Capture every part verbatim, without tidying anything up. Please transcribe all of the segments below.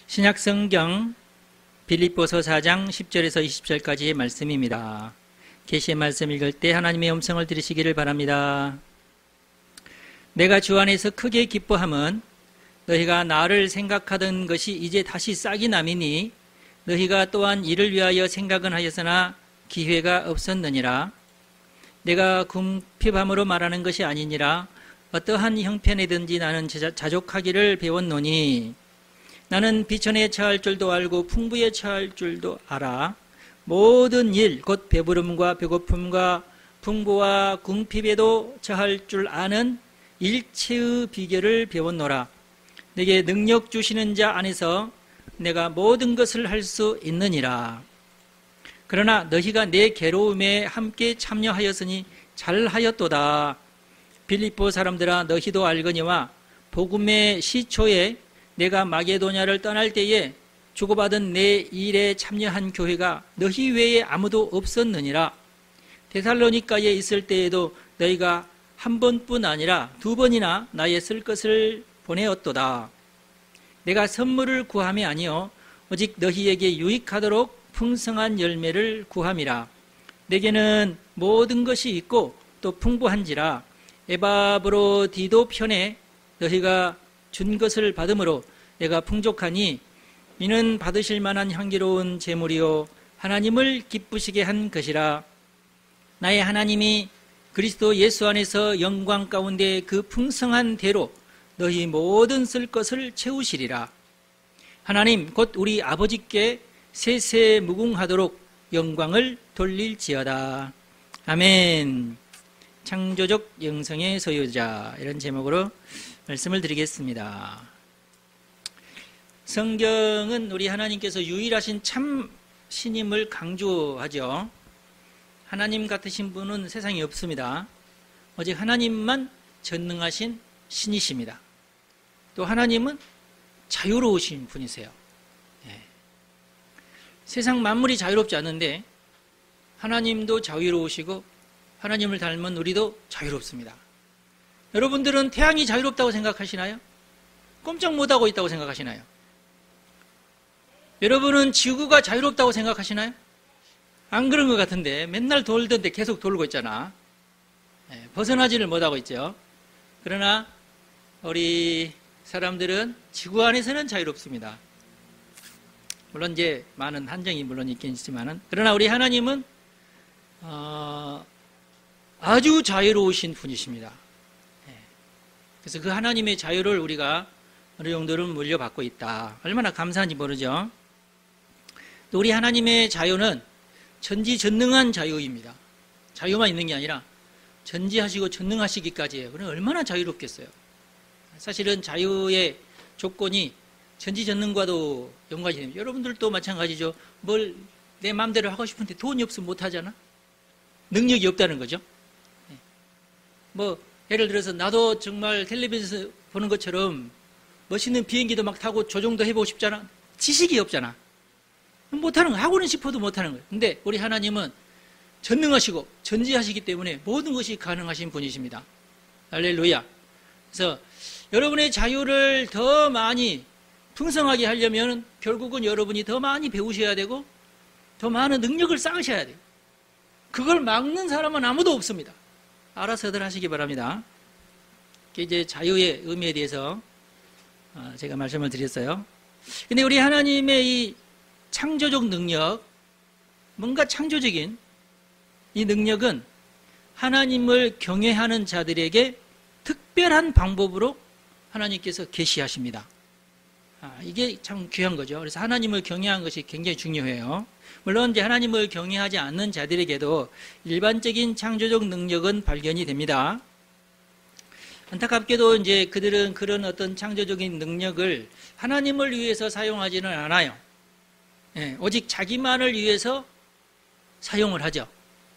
신약성경 빌립보서 사 장 십 절에서 이십 절까지의 말씀입니다. 계시의 말씀 읽을 때 하나님의 음성을 들으시기를 바랍니다. 내가 주 안에서 크게 기뻐함은 너희가 나를 생각하던 것이 이제 다시 싹이 남이니 너희가 또한 이를 위하여 생각은 하였으나 기회가 없었느니라. 내가 궁핍함으로 말하는 것이 아니니라. 어떠한 형편이든지 나는 자족하기를 배웠노니 나는 비천에 처할 줄도 알고 풍부에 처할 줄도 알아. 모든 일 곧 배부름과 배고픔과 풍부와 궁핍에도 처할 줄 아는 일체의 비결을 배웠노라. 내게 능력 주시는 자 안에서 내가 모든 것을 할 수 있느니라. 그러나 너희가 내 괴로움에 함께 참여하였으니 잘하였도다. 빌립보 사람들아, 너희도 알거니와 복음의 시초에 내가 마게도냐를 떠날 때에 주고받은 내 일에 참여한 교회가 너희 외에 아무도 없었느니라. 데살로니가에 있을 때에도 너희가 한 번뿐 아니라 두 번이나 나의 쓸 것을 보내었도다. 내가 선물을 구함이 아니요 오직 너희에게 유익하도록 풍성한 열매를 구함이라. 내게는 모든 것이 있고 또 풍부한지라. 에바브로디도 편에 너희가 준 것을 받음으로 내가 풍족하니 이는 받으실 만한 향기로운 제물이요 하나님을 기쁘시게 한 것이라. 나의 하나님이 그리스도 예수 안에서 영광 가운데 그 풍성한 대로 너희 모든 쓸 것을 채우시리라. 하나님 곧 우리 아버지께 세세 무궁하도록 영광을 돌릴지어다. 아멘. 창조적 영성의 소유자, 이런 제목으로 말씀을 드리겠습니다. 성경은 우리 하나님께서 유일하신 참 신임을 강조하죠. 하나님 같으신 분은 세상에 없습니다. 오직 하나님만 전능하신 신이십니다. 또 하나님은 자유로우신 분이세요. 예. 세상 만물이 자유롭지 않은데 하나님도 자유로우시고 하나님을 닮은 우리도 자유롭습니다. 여러분들은 태양이 자유롭다고 생각하시나요? 꼼짝 못하고 있다고 생각하시나요? 여러분은 지구가 자유롭다고 생각하시나요? 안 그런 것 같은데 맨날 돌던데 계속 돌고 있잖아. 네, 벗어나지를 못하고 있죠. 그러나 우리 사람들은 지구 안에서는 자유롭습니다. 물론 이제 많은 한정이 물론 있긴 있지만은, 그러나 우리 하나님은 어, 아주 자유로우신 분이십니다. 네. 그래서 그 하나님의 자유를 우리가 어느 정도는 물려받고 있다. 얼마나 감사한지 모르죠. 또 우리 하나님의 자유는 전지전능한 자유입니다. 자유만 있는 게 아니라 전지하시고 전능하시기까지 해요. 그럼 얼마나 자유롭겠어요. 사실은 자유의 조건이 전지전능과도 연관이 됩니다. 여러분들도 마찬가지죠. 뭘 내 마음대로 하고 싶은데 돈이 없으면 못하잖아. 능력이 없다는 거죠. 뭐 예를 들어서 나도 정말 텔레비전에서 보는 것처럼 멋있는 비행기도 막 타고 조종도 해보고 싶잖아. 지식이 없잖아. 못하는 거, 하고는 싶어도 못하는 거예요. 근데 우리 하나님은 전능하시고 전지하시기 때문에 모든 것이 가능하신 분이십니다. 할렐루야. 그래서 여러분의 자유를 더 많이 풍성하게 하려면 결국은 여러분이 더 많이 배우셔야 되고 더 많은 능력을 쌓으셔야 돼요. 그걸 막는 사람은 아무도 없습니다. 알아서들 하시기 바랍니다. 이제 자유의 의미에 대해서 제가 말씀을 드렸어요. 근데 우리 하나님의 이 창조적 능력, 뭔가 창조적인 이 능력은 하나님을 경외하는 자들에게 특별한 방법으로 하나님께서 계시하십니다. 아, 이게 참 귀한 거죠. 그래서 하나님을 경외하는 것이 굉장히 중요해요. 물론 이제 하나님을 경외하지 않는 자들에게도 일반적인 창조적 능력은 발견이 됩니다. 안타깝게도 이제 그들은 그런 어떤 창조적인 능력을 하나님을 위해서 사용하지는 않아요. 예, 오직 자기만을 위해서 사용을 하죠.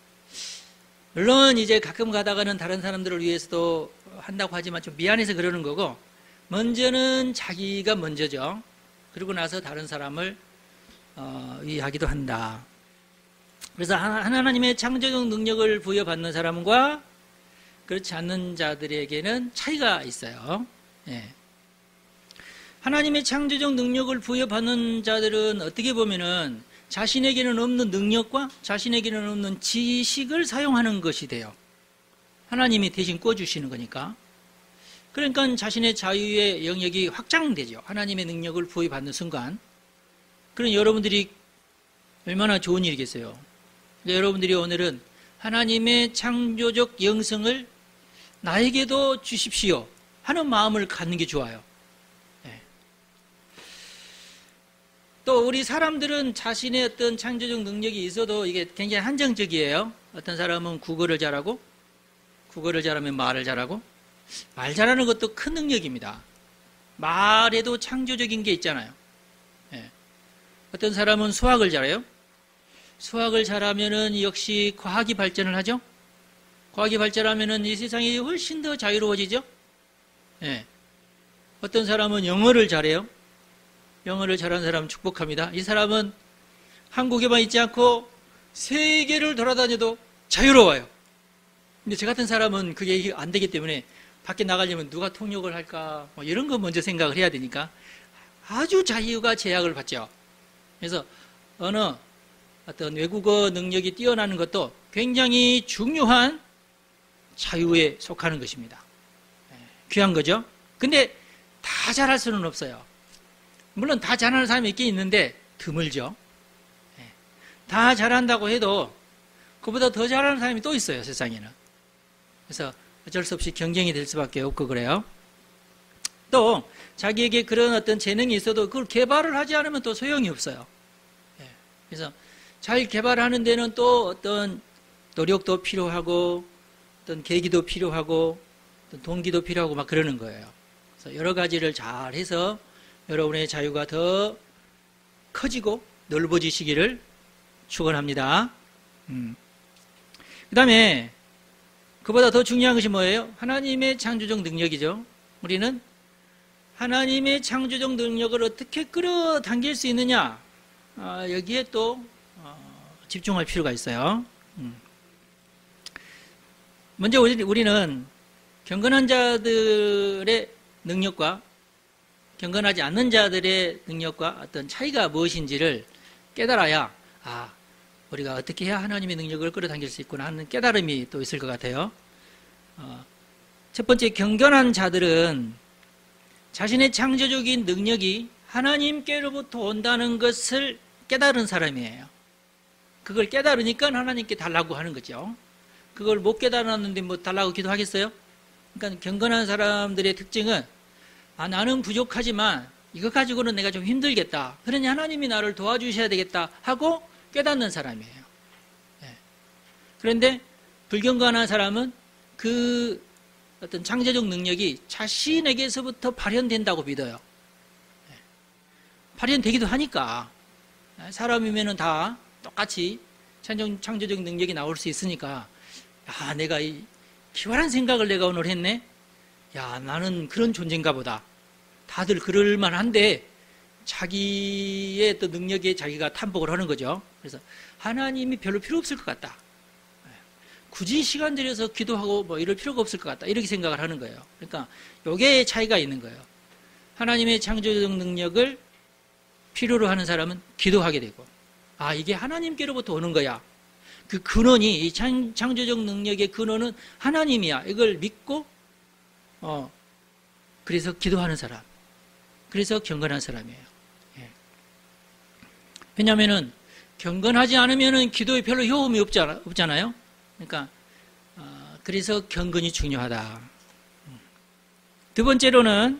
물론 이제 가끔 가다가는 다른 사람들을 위해서도 한다고 하지만 좀 미안해서 그러는 거고, 먼저는 자기가 먼저죠. 그러고 나서 다른 사람을 어, 위하기도 한다. 그래서 하나님의 창조적 능력을 부여받는 사람과 그렇지 않는 자들에게는 차이가 있어요. 예. 하나님의 창조적 능력을 부여받는 자들은 어떻게 보면은 자신에게는 없는 능력과 자신에게는 없는 지식을 사용하는 것이 돼요. 하나님이 대신 꿔주시는 거니까. 그러니까 자신의 자유의 영역이 확장되죠. 하나님의 능력을 부여받는 순간. 그럼 여러분들이 얼마나 좋은 일이겠어요. 여러분들이 오늘은 하나님의 창조적 영성을 나에게도 주십시오 하는 마음을 갖는 게 좋아요. 네. 또 우리 사람들은 자신의 어떤 창조적 능력이 있어도 이게 굉장히 한정적이에요. 어떤 사람은 국어를 잘하고, 국어를 잘하면 말을 잘하고, 말 잘하는 것도 큰 능력입니다. 말에도 창조적인 게 있잖아요. 네. 어떤 사람은 수학을 잘해요. 수학을 잘하면은 역시 과학이 발전을 하죠. 과학이 발전하면은 이 세상이 훨씬 더 자유로워지죠. 예. 어떤 사람은 영어를 잘해요. 영어를 잘하는 사람 축복합니다. 이 사람은 한국에만 있지 않고 세계를 돌아다녀도 자유로워요. 근데 저 같은 사람은 그게 안 되기 때문에 밖에 나가려면 누가 통역을 할까 뭐 이런 거 먼저 생각을 해야 되니까 아주 자유가 제약을 받죠. 그래서 어느 어떤 외국어 능력이 뛰어나는 것도 굉장히 중요한 자유에 속하는 것입니다. 귀한 거죠. 근데 다 잘할 수는 없어요. 물론 다 잘하는 사람이 있긴 있는데 드물죠. 다 잘한다고 해도 그보다 더 잘하는 사람이 또 있어요, 세상에는. 그래서 어쩔 수 없이 경쟁이 될 수밖에 없고 그래요. 또 자기에게 그런 어떤 재능이 있어도 그걸 개발을 하지 않으면 또 소용이 없어요. 그래서 잘 개발하는 데는 또 어떤 노력도 필요하고 어떤 계기도 필요하고 어떤 동기도 필요하고 막 그러는 거예요. 그래서 여러 가지를 잘 해서 여러분의 자유가 더 커지고 넓어지시기를 축원합니다. 음. 그 다음에 그보다 더 중요한 것이 뭐예요? 하나님의 창조적 능력이죠. 우리는 하나님의 창조적 능력을 어떻게 끌어당길 수 있느냐, 아, 여기에 또 어, 집중할 필요가 있어요. 음. 먼저 우리, 우리는 경건한 자들의 능력과 경건하지 않는 자들의 능력과 어떤 차이가 무엇인지를 깨달아야, 아, 우리가 어떻게 해야 하나님의 능력을 끌어당길 수 있구나 하는 깨달음이 또 있을 것 같아요. 어, 첫 번째, 경건한 자들은 자신의 창조적인 능력이 하나님께로부터 온다는 것을 깨달은 사람이에요. 그걸 깨달으니까 하나님께 달라고 하는 거죠. 그걸 못 깨달았는데 뭐 달라고 기도하겠어요? 그러니까 경건한 사람들의 특징은, 아, 나는 부족하지만 이것 가지고는 내가 좀 힘들겠다. 그러니 하나님이 나를 도와주셔야 되겠다 하고 깨닫는 사람이에요. 네. 그런데 불경건한 사람은 그 어떤 창조적 능력이 자신에게서부터 발현된다고 믿어요. 네. 발현되기도 하니까. 사람이면은 다 똑같이 창조적 능력이 나올 수 있으니까, 야, 내가 이 기발한 생각을 내가 오늘 했네? 야, 나는 그런 존재인가 보다. 다들 그럴만한데 자기의 또 능력에 자기가 탐복을 하는 거죠. 그래서 하나님이 별로 필요 없을 것 같다. 굳이 시간 들여서 기도하고 뭐 이럴 필요가 없을 것 같다. 이렇게 생각을 하는 거예요. 그러니까 요게 차이가 있는 거예요. 하나님의 창조적 능력을 필요로 하는 사람은 기도하게 되고, 아, 이게 하나님께로부터 오는 거야. 그 근원이, 이 창, 창조적 능력의 근원은 하나님이야. 이걸 믿고, 어, 그래서 기도하는 사람. 그래서 경건한 사람이에요. 예. 왜냐면은, 경건하지 않으면은 기도에 별로 효험이 없잖아, 없잖아요. 그러니까, 어, 그래서 경건이 중요하다. 두 번째로는,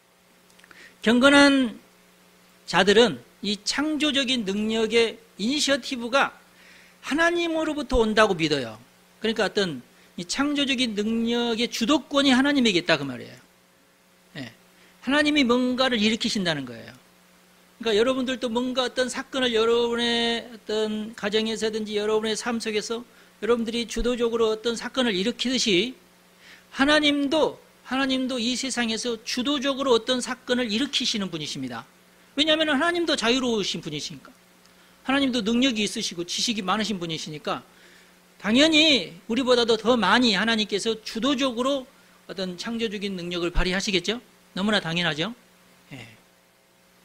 경건한 자들은 이 창조적인 능력의 이니셔티브가 하나님으로부터 온다고 믿어요. 그러니까 어떤 이 창조적인 능력의 주도권이 하나님에게 있다 그 말이에요. 예. 하나님이 뭔가를 일으키신다는 거예요. 그러니까 여러분들도 뭔가 어떤 사건을 여러분의 어떤 가정에서든지 여러분의 삶 속에서 여러분들이 주도적으로 어떤 사건을 일으키듯이 하나님도 하나님도 이 세상에서 주도적으로 어떤 사건을 일으키시는 분이십니다. 왜냐하면 하나님도 자유로우신 분이시니까, 하나님도 능력이 있으시고 지식이 많으신 분이시니까 당연히 우리보다도 더 많이 하나님께서 주도적으로 어떤 창조적인 능력을 발휘하시겠죠? 너무나 당연하죠? 예.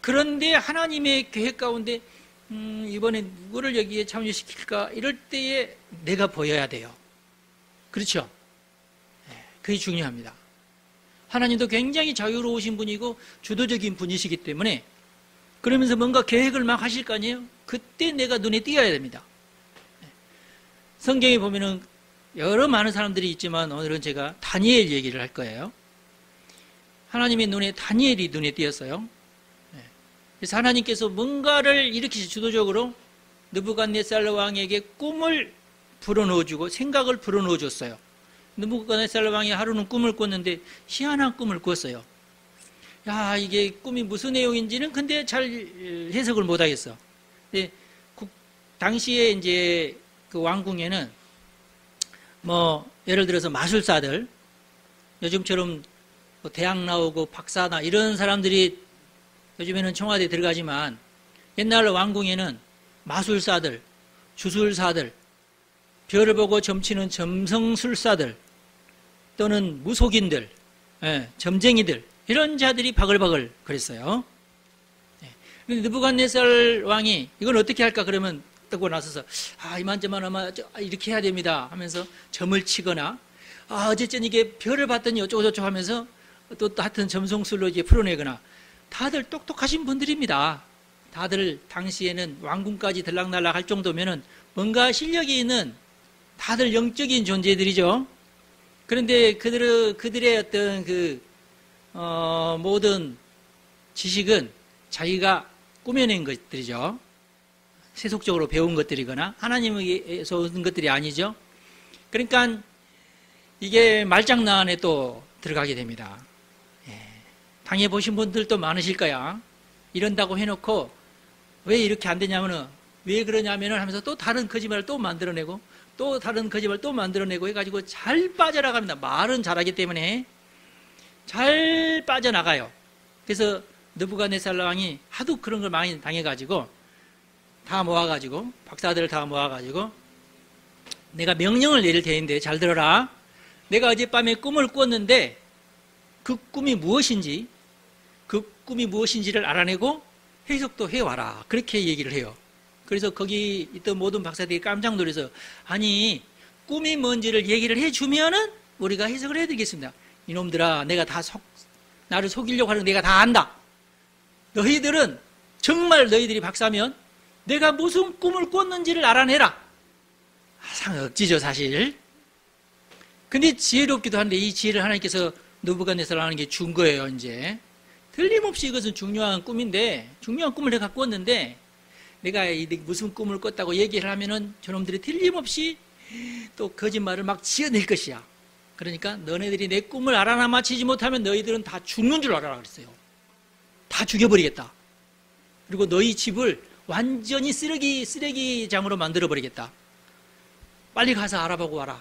그런데 하나님의 계획 가운데 음, 이번에 누구를 여기에 참여시킬까 이럴 때에 내가 보여야 돼요. 그렇죠? 그게 중요합니다. 하나님도 굉장히 자유로우신 분이고 주도적인 분이시기 때문에 그러면서 뭔가 계획을 막 하실 거 아니에요? 그때 내가 눈에 띄어야 됩니다. 성경에 보면은 여러 많은 사람들이 있지만 오늘은 제가 다니엘 얘기를 할 거예요. 하나님의 눈에 다니엘이 눈에 띄었어요. 그래서 하나님께서 뭔가를 일으키시 주도적으로 느부갓네살 왕에게 꿈을 불어넣어주고 생각을 불어넣어줬어요. 느부갓네살 왕이 하루는 꿈을 꿨는데 희한한 꿈을 꿨어요. 야, 이게 꿈이 무슨 내용인지는 근데 잘 해석을 못하겠어. 근데 당시에 이제 그 왕궁에는 뭐 예를 들어서 마술사들, 요즘처럼 대학 나오고 박사나 이런 사람들이 요즘에는 청와대에 들어가지만 옛날 왕궁에는 마술사들, 주술사들, 별을 보고 점치는 점성술사들 또는 무속인들, 예, 점쟁이들 이런 자들이 바글바글 그랬어요. 예. 느부갓네살 왕이 이걸 어떻게 할까 그러면 뜨고 나서서 아 이만저만 아마 이렇게 해야 됩니다 하면서 점을 치거나 아 어쨌든 이게 별을 봤더니 어쩌고저쩌고 하면서 또 하여튼 점성술로 이제 풀어내거나 다들 똑똑하신 분들입니다. 다들 당시에는 왕궁까지 들락날락 할 정도면은 뭔가 실력이 있는 다들 영적인 존재들이죠. 그런데 그들, 그들의 어떤 그, 어, 모든 지식은 자기가 꾸며낸 것들이죠. 세속적으로 배운 것들이거나 하나님에게서 얻은 것들이 아니죠. 그러니까 이게 말장난에 또 들어가게 됩니다. 예. 당해보신 분들도 많으실 거야. 이런다고 해놓고 왜 이렇게 안 되냐면은 왜 그러냐면은 하면서 또 다른 거짓말을 또 만들어내고 또 다른 거짓말을 또 만들어내고 해가지고 잘 빠져나갑니다. 말은 잘하기 때문에 잘 빠져나가요. 그래서 느부갓네살 왕이 하도 그런 걸 많이 당해가지고 다 모아가지고 박사들을 다 모아가지고 내가 명령을 내릴 테는데 잘 들어라. 내가 어젯밤에 꿈을 꿨는데 그 꿈이 무엇인지 그 꿈이 무엇인지를 알아내고 해석도 해와라. 그렇게 얘기를 해요. 그래서 거기 있던 모든 박사들이 깜짝 놀라서 아니 꿈이 뭔지를 얘기를 해주면은 우리가 해석을 해드리겠습니다. 이놈들아 내가 다 속, 나를 속이려고 하는 거 내가 다 안다. 너희들은 정말 너희들이 박사면 내가 무슨 꿈을 꿨는지를 알아내라. 상 억지죠 사실. 근데 지혜롭기도 한데 이 지혜를 하나님께서 느부갓네살 하는 게 준 거예요. 이제 틀림없이 이것은 중요한 꿈인데 중요한 꿈을 내가 꿨는데 내가 무슨 꿈을 꿨다고 얘기를 하면은 저놈들이 틀림없이 또 거짓말을 막 지어낼 것이야. 그러니까 너네들이 내 꿈을 알아나 맞히지 못하면 너희들은 다 죽는 줄 알아라 그랬어요. 다 죽여버리겠다. 그리고 너희 집을 완전히 쓰레기 쓰레기장으로 만들어버리겠다. 빨리 가서 알아보고 와라.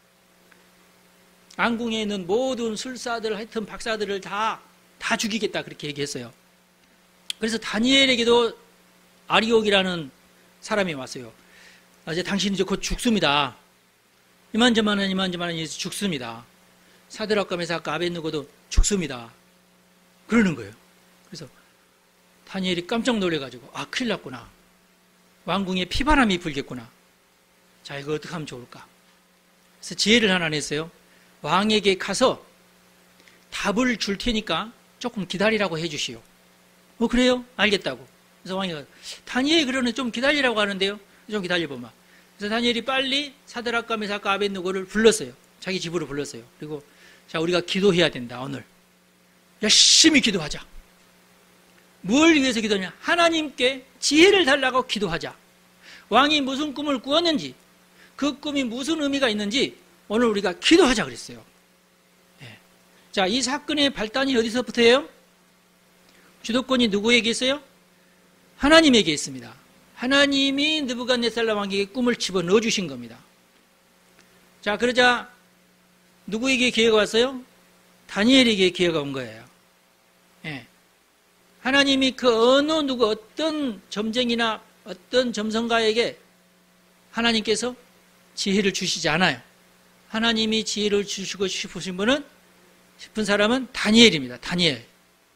왕궁에 있는 모든 술사들 하여튼 박사들을 다, 다 죽이겠다 그렇게 얘기했어요. 그래서 다니엘에게도 아리옥이라는 사람이 왔어요. 이제 당신 이제 곧 죽습니다. 이만저만은 이만저만은 이제 죽습니다. 사드락과 메삭과 아벳느고도 죽습니다. 그러는 거예요. 그래서 다니엘이 깜짝 놀래가지고 아 큰일 났구나. 왕궁에 피바람이 불겠구나. 자 이거 어떻게 하면 좋을까? 그래서 지혜를 하나 냈어요. 왕에게 가서 답을 줄 테니까 조금 기다리라고 해주시오. 어 그래요? 알겠다고. 그래서 왕이 다니엘이 그러는 좀 기다리라고 하는데요. 좀 기다려보마. 그래서 다니엘이 빨리 사드락과 메삭과 아벳느고를 불렀어요. 자기 집으로 불렀어요. 그리고 자 우리가 기도해야 된다. 오늘 열심히 기도하자. 뭘 위해서 기도하냐? 하나님께 지혜를 달라고 기도하자. 왕이 무슨 꿈을 꾸었는지 그 꿈이 무슨 의미가 있는지 오늘 우리가 기도하자 그랬어요. 네. 자, 이 사건의 발단이 어디서부터예요? 주도권이 누구에게 있어요? 하나님에게 있습니다. 하나님이 느부갓네살 왕에게 꿈을 집어넣어 주신 겁니다. 자, 그러자 누구에게 기회가 왔어요? 다니엘에게 기회가 온 거예요. 예. 하나님이 그 어느 누구 어떤 점쟁이나 어떤 점성가에게 하나님께서 지혜를 주시지 않아요. 하나님이 지혜를 주시고 싶으신 분은 싶은 사람은 다니엘입니다. 다니엘.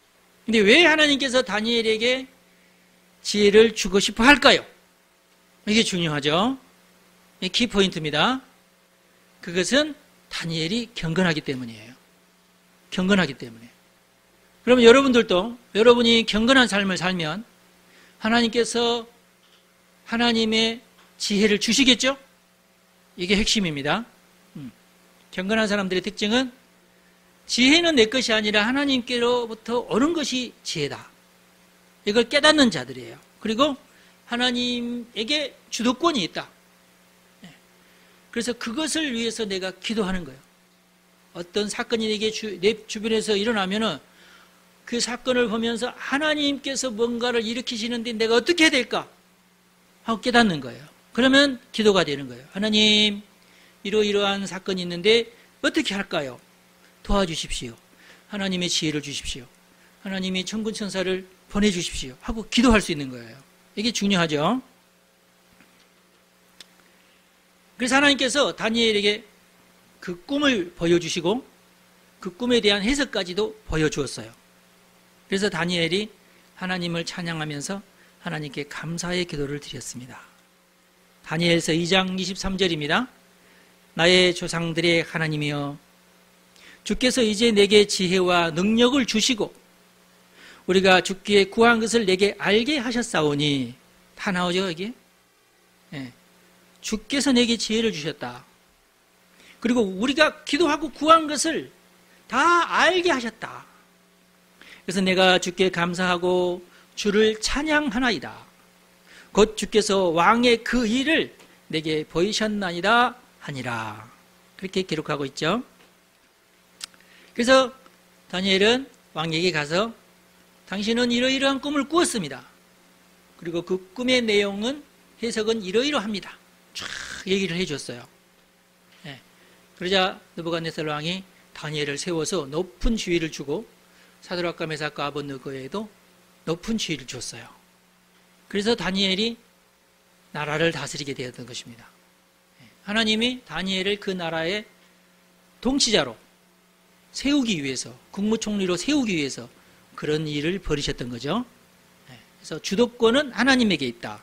근데 왜 하나님께서 다니엘에게 지혜를 주고 싶어 할까요? 이게 중요하죠. 이게 키포인트입니다. 그것은 다니엘이 경건하기 때문이에요. 경건하기 때문에. 그러면 여러분들도 여러분이 경건한 삶을 살면 하나님께서 하나님의 지혜를 주시겠죠? 이게 핵심입니다. 음. 경건한 사람들의 특징은 지혜는 내 것이 아니라 하나님께로부터 오는 것이 지혜다. 이걸 깨닫는 자들이에요. 그리고 하나님에게 주도권이 있다. 그래서 그것을 위해서 내가 기도하는 거예요. 어떤 사건이 내게 주, 내 주변에서 일어나면은 그 사건을 보면서 하나님께서 뭔가를 일으키시는데 내가 어떻게 해야 될까? 하고 깨닫는 거예요. 그러면 기도가 되는 거예요. 하나님, 이러이러한 사건이 있는데 어떻게 할까요? 도와주십시오. 하나님의 지혜를 주십시오. 하나님이 천군 천사를 보내주십시오. 하고 기도할 수 있는 거예요. 이게 중요하죠. 그래서 하나님께서 다니엘에게 그 꿈을 보여주시고 그 꿈에 대한 해석까지도 보여주었어요. 그래서 다니엘이 하나님을 찬양하면서 하나님께 감사의 기도를 드렸습니다. 다니엘서 이 장 이십삼 절입니다. 나의 조상들의 하나님이여, 주께서 이제 내게 지혜와 능력을 주시고 우리가 주께 구한 것을 내게 알게 하셨사오니, 다 나오죠 이게? 네. 주께서 내게 지혜를 주셨다. 그리고 우리가 기도하고 구한 것을 다 알게 하셨다. 그래서 내가 주께 감사하고 주를 찬양하나이다. 곧 주께서 왕의 그 일을 내게 보이셨나이다 하니라. 그렇게 기록하고 있죠. 그래서 다니엘은 왕에게 가서 당신은 이러이러한 꿈을 꾸었습니다. 그리고 그 꿈의 내용은 해석은 이러이러합니다. 쫙 얘기를 해줬어요. 네. 그러자 느부갓네살 왕이 다니엘을 세워서 높은 지위를 주고 사드락과 메삭과 아벳느고에도 높은 지위를 줬어요. 그래서 다니엘이 나라를 다스리게 되었던 것입니다. 하나님이 다니엘을 그 나라의 통치자로 세우기 위해서, 국무총리로 세우기 위해서 그런 일을 벌이셨던 거죠. 그래서 주도권은 하나님에게 있다.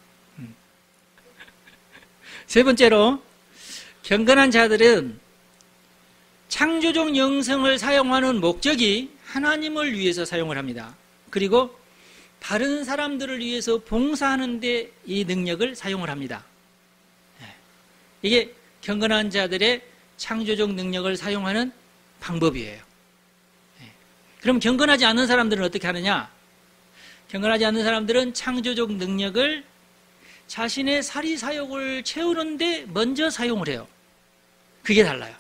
세 번째로, 경건한 자들은 창조적 영성을 사용하는 목적이 하나님을 위해서 사용을 합니다. 그리고 다른 사람들을 위해서 봉사하는 데 이 능력을 사용을 합니다. 이게 경건한 자들의 창조적 능력을 사용하는 방법이에요. 그럼 경건하지 않는 사람들은 어떻게 하느냐? 경건하지 않는 사람들은 창조적 능력을 자신의 사리사욕을 채우는데 먼저 사용을 해요. 그게 달라요.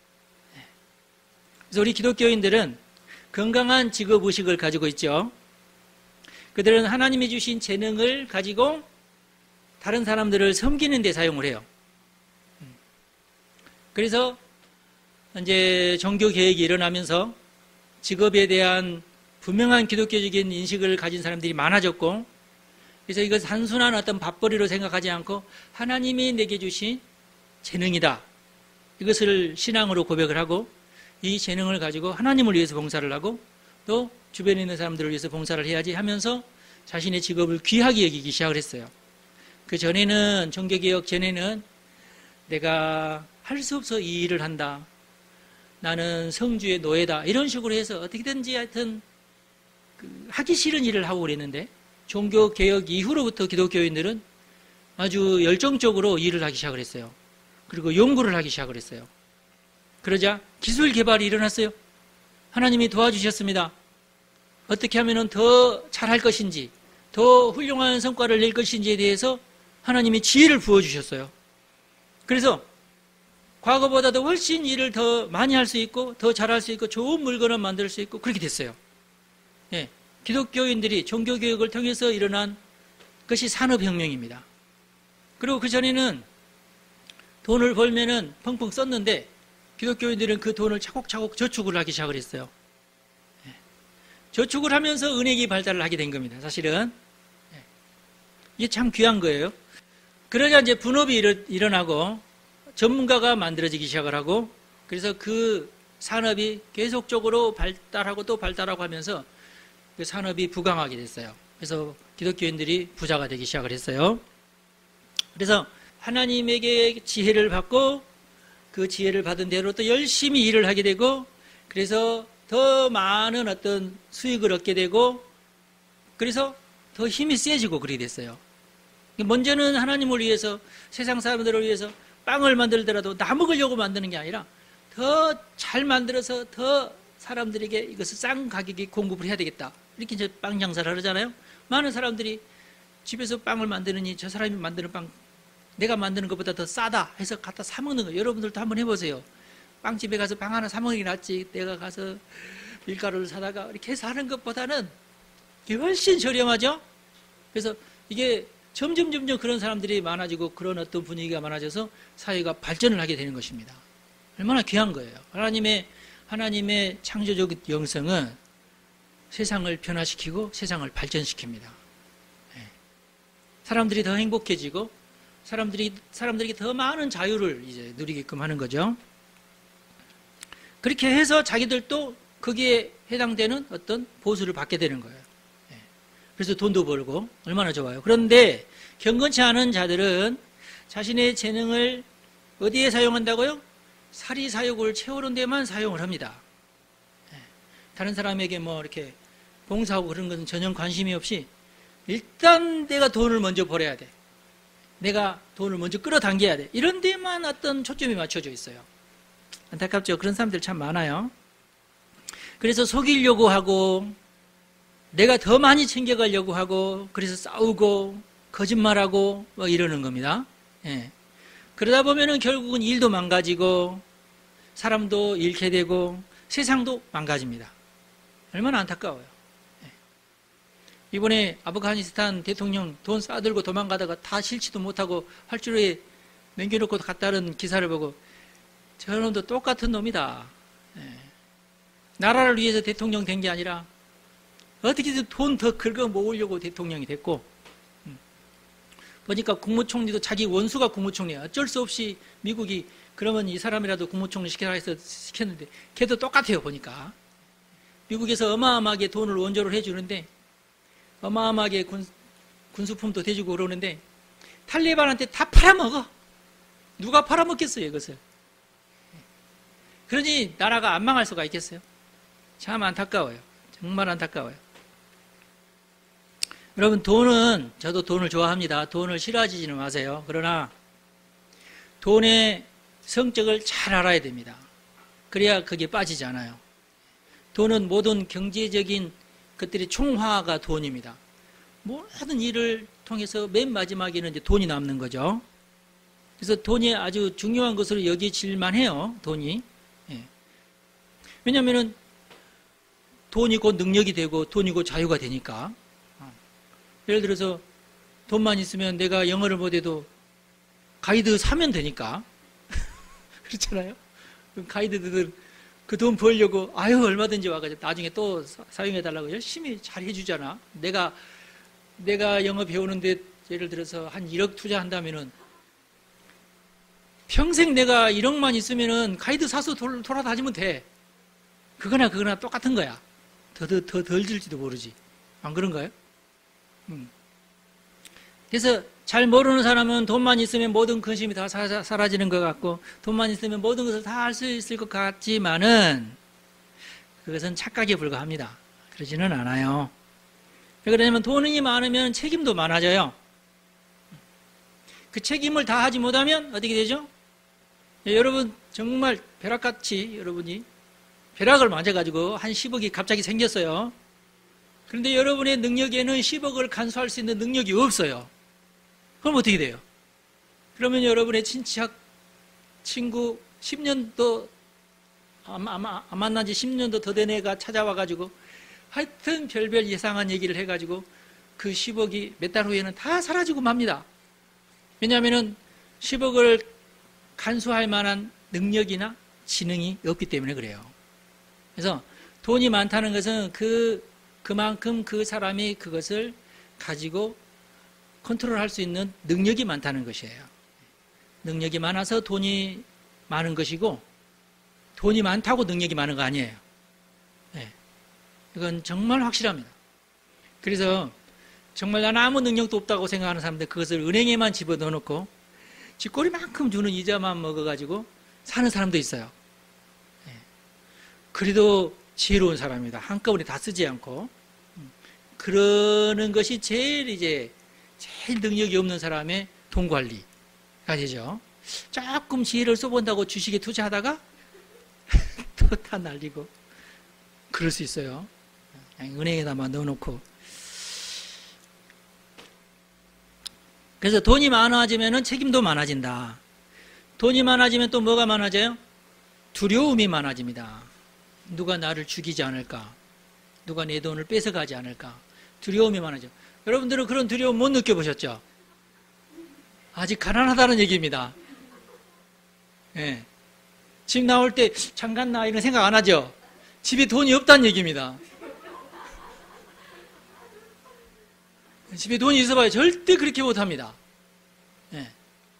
그래서 우리 기독교인들은 건강한 직업의식을 가지고 있죠. 그들은 하나님이 주신 재능을 가지고 다른 사람들을 섬기는 데 사용을 해요. 그래서 이제 종교 개혁이 일어나면서 직업에 대한 분명한 기독교적인 인식을 가진 사람들이 많아졌고, 그래서 이것 단순한 어떤 밥벌이로 생각하지 않고 하나님이 내게 주신 재능이다, 이것을 신앙으로 고백을 하고 이 재능을 가지고 하나님을 위해서 봉사를 하고 또 주변에 있는 사람들을 위해서 봉사를 해야지 하면서 자신의 직업을 귀하게 여기기 시작을 했어요. 그 전에는, 종교개혁 전에는 내가 할 수 없어 이 일을 한다, 나는 성주의 노예다, 이런 식으로 해서 어떻게든지 하여튼 그 하기 싫은 일을 하고 그랬는데, 종교개혁 이후로부터 기독교인들은 아주 열정적으로 일을 하기 시작을 했어요. 그리고 연구를 하기 시작을 했어요. 그러자 기술 개발이 일어났어요. 하나님이 도와주셨습니다. 어떻게 하면 더 잘할 것인지, 더 훌륭한 성과를 낼 것인지에 대해서 하나님이 지혜를 부어주셨어요. 그래서 과거보다도 훨씬 일을 더 많이 할 수 있고 더 잘할 수 있고 좋은 물건을 만들 수 있고 그렇게 됐어요. 예, 기독교인들이 종교개혁을 통해서 일어난 것이 산업혁명입니다. 그리고 그 전에는 돈을 벌면은 펑펑 썼는데 기독교인들은 그 돈을 차곡차곡 저축을 하기 시작을 했어요. 예, 저축을 하면서 은행이 발달을 하게 된 겁니다. 사실은 예, 이게 참 귀한 거예요. 그러자 이제 분업이 일어나고 전문가가 만들어지기 시작을 하고, 그래서 그 산업이 계속적으로 발달하고 또 발달하고 하면서 그 산업이 부강하게 됐어요. 그래서 기독교인들이 부자가 되기 시작을 했어요. 그래서 하나님에게 지혜를 받고 그 지혜를 받은 대로 또 열심히 일을 하게 되고, 그래서 더 많은 어떤 수익을 얻게 되고, 그래서 더 힘이 세지고 그렇게 됐어요. 먼저는 하나님을 위해서, 세상 사람들을 위해서 빵을 만들더라도 나 먹으려고 만드는 게 아니라 더 잘 만들어서 더 사람들에게 이것을 싼 가격에 공급을 해야 되겠다, 이렇게 이제 빵 장사를 하잖아요. 많은 사람들이 집에서 빵을 만드느니 저 사람이 만드는 빵 내가 만드는 것보다 더 싸다 해서 갖다 사 먹는 거예요. 여러분들도 한번 해보세요. 빵집에 가서 빵 하나 사 먹는 게 낫지, 내가 가서 밀가루를 사다가 이렇게 해서 하는 것보다는 이게 훨씬 저렴하죠. 그래서 이게 점점 점점 그런 사람들이 많아지고 그런 어떤 분위기가 많아져서 사회가 발전을 하게 되는 것입니다. 얼마나 귀한 거예요. 하나님의 하나님의 창조적 영성은 세상을 변화시키고 세상을 발전시킵니다. 사람들이 더 행복해지고 사람들이 사람들에게 더 많은 자유를 이제 누리게끔 하는 거죠. 그렇게 해서 자기들도 거기에 해당되는 어떤 보수를 받게 되는 거예요. 그래서 돈도 벌고 얼마나 좋아요. 그런데 경건치 않은 자들은 자신의 재능을 어디에 사용한다고요? 사리사욕을 채우는 데만 사용을 합니다. 다른 사람에게 뭐 이렇게 봉사하고 그런 것은 전혀 관심이 없이 일단 내가 돈을 먼저 벌어야 돼, 내가 돈을 먼저 끌어당겨야 돼, 이런 데만 어떤 초점이 맞춰져 있어요. 안타깝죠. 그런 사람들 참 많아요. 그래서 속이려고 하고 내가 더 많이 챙겨가려고 하고 그래서 싸우고 거짓말하고 뭐 이러는 겁니다. 예. 그러다 보면은 결국은 일도 망가지고 사람도 잃게 되고 세상도 망가집니다. 얼마나 안타까워요. 예. 이번에 아프가니스탄 대통령 돈 싸들고 도망가다가 다 실지도 못하고 활주로에 남겨놓고 갔다는 기사를 보고 저놈도 똑같은 놈이다. 예. 나라를 위해서 대통령 된 게 아니라 어떻게든 돈 더 긁어 모으려고 대통령이 됐고, 음. 보니까 국무총리도 자기 원수가 국무총리야. 어쩔 수 없이 미국이 그러면 이 사람이라도 국무총리 시켜라 해서 시켰는데 걔도 똑같아요. 보니까 미국에서 어마어마하게 돈을 원조를 해주는데 어마어마하게 군, 군수품도 대주고 그러는데 탈리반한테 다 팔아먹어. 누가 팔아먹겠어요 이것을. 그러니 나라가 안 망할 수가 있겠어요? 참 안타까워요. 정말 안타까워요. 여러분, 돈은, 저도 돈을 좋아합니다. 돈을 싫어하지는 마세요. 그러나 돈의 성격을 잘 알아야 됩니다. 그래야 그게 빠지지 않아요. 돈은 모든 경제적인 것들이 총화가 돈입니다. 모든 일을 통해서 맨 마지막에는 이제 돈이 남는 거죠. 그래서 돈이 아주 중요한 것으로 여겨질만 해요. 돈이. 예. 왜냐하면 돈이 곧 능력이 되고 돈이 곧 자유가 되니까. 예를 들어서 돈만 있으면 내가 영어를 못해도 가이드 사면 되니까. 그렇잖아요. 가이드들 그 돈 벌려고 아유 얼마든지 와가지고 나중에 또 사용해달라고 열심히 잘 해주잖아. 내가 내가 영어 배우는데 예를 들어서 한 일억 투자한다면은 평생 내가 일억만 있으면은 가이드 사서 돌, 돌아다니면 돼. 그거나 그거나 똑같은 거야. 더 더 더 덜 들지도 모르지. 안 그런가요? 음. 그래서 잘 모르는 사람은 돈만 있으면 모든 근심이 다 사, 사라지는 것 같고 돈만 있으면 모든 것을 다 할 수 있을 것 같지만은 그것은 착각에 불과합니다. 그러지는 않아요. 왜 그러냐면 돈이 많으면 책임도 많아져요. 그 책임을 다 하지 못하면 어떻게 되죠? 예, 여러분 정말 벼락같이 여러분이 벼락을 맞아가지고 한 십억이 갑자기 생겼어요. 그런데 여러분의 능력에는 십억을 간수할 수 있는 능력이 없어요. 그럼 어떻게 돼요? 그러면 여러분의 친척, 친구 십 년도 아마 안 만난 지 십 년도 더 된 애가 찾아와가지고 하여튼 별별 이상한 얘기를 해가지고 그 십억이 몇 달 후에는 다 사라지고 맙니다. 왜냐하면 십억을 간수할 만한 능력이나 지능이 없기 때문에 그래요. 그래서 돈이 많다는 것은 그, 그만큼 그 사람이 그것을 가지고 컨트롤할 수 있는 능력이 많다는 것이에요. 능력이 많아서 돈이 많은 것이고 돈이 많다고 능력이 많은 거 아니에요. 네. 이건 정말 확실합니다. 그래서 정말 나는 아무 능력도 없다고 생각하는 사람들 그것을 은행에만 집어넣어 놓고 쥐꼬리만큼 주는 이자만 먹어가지고 사는 사람도 있어요. 예. 그래도 지혜로운 사람이다. 한꺼번에 다 쓰지 않고. 그러는 것이 제일 이제 제일 능력이 없는 사람의 돈 관리가 되죠. 조금 지혜를 써본다고 주식에 투자하다가 또 다 날리고 그럴 수 있어요. 그냥 은행에다만 넣어놓고. 그래서 돈이 많아지면 책임도 많아진다. 돈이 많아지면 또 뭐가 많아져요? 두려움이 많아집니다. 누가 나를 죽이지 않을까? 누가 내 돈을 뺏어가지 않을까? 두려움이 많아져. 여러분들은 그런 두려움 못 느껴보셨죠? 아직 가난하다는 얘기입니다. 예. 집 나올 때 잠깐 나 이런 생각 안 하죠? 집에 돈이 없다는 얘기입니다. 집에 돈이 있어봐야 절대 그렇게 못합니다. 예.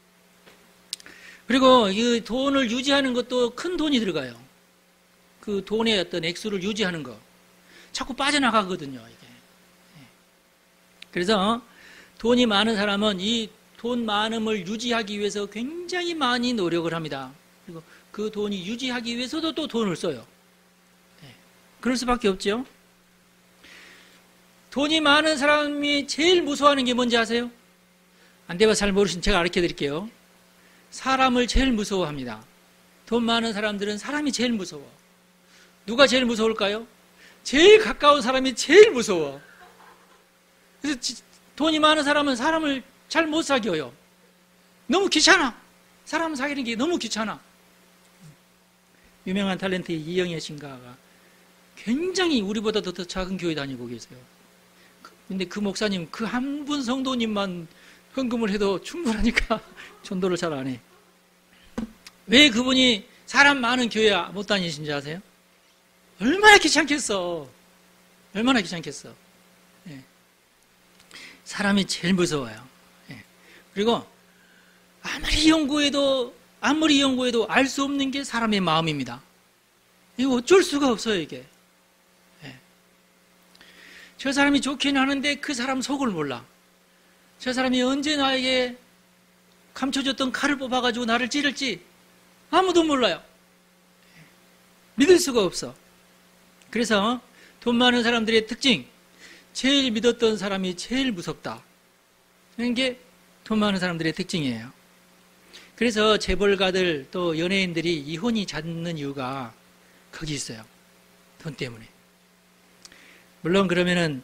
그리고 이 돈을 유지하는 것도 큰 돈이 들어가요. 그 돈의 어떤 액수를 유지하는 거. 자꾸 빠져나가거든요, 이게. 예. 그래서 돈이 많은 사람은 이 돈 많음을 유지하기 위해서 굉장히 많이 노력을 합니다. 그리고 그 돈이 유지하기 위해서도 또 돈을 써요. 예. 그럴 수밖에 없죠. 돈이 많은 사람이 제일 무서워하는 게 뭔지 아세요? 안 돼봐 잘 모르신 제가 가르쳐 드릴게요. 사람을 제일 무서워합니다. 돈 많은 사람들은 사람이 제일 무서워. 누가 제일 무서울까요? 제일 가까운 사람이 제일 무서워. 그래서 돈이 많은 사람은 사람을 잘 못 사귀어요. 너무 귀찮아. 사람 사귀는 게 너무 귀찮아. 유명한 탤런트 이영애 신가가 굉장히 우리보다도 더 작은 교회 다니고 계세요. 근데 그 목사님 그 한 분 성도님만 헌금을 해도 충분하니까 전도를 잘 안 해. 왜 그분이 사람 많은 교회 못 다니신지 아세요? 얼마나 귀찮겠어. 얼마나 귀찮겠어. 예. 사람이 제일 무서워요. 예. 그리고 아무리 연구해도 아무리 연구해도 알 수 없는 게 사람의 마음입니다. 이거 어쩔 수가 없어요, 이게. 예. 저 사람이 좋기는 하는데 그 사람 속을 몰라. 저 사람이 언제 나에게 감춰줬던 칼을 뽑아가지고 나를 찌를지 아무도 몰라요. 믿을 수가 없어. 그래서 돈 많은 사람들의 특징, 제일 믿었던 사람이 제일 무섭다. 이런 게 돈 많은 사람들의 특징이에요. 그래서 재벌가들 또 연예인들이 이혼이 잦는 이유가 거기 있어요. 돈 때문에. 물론 그러면은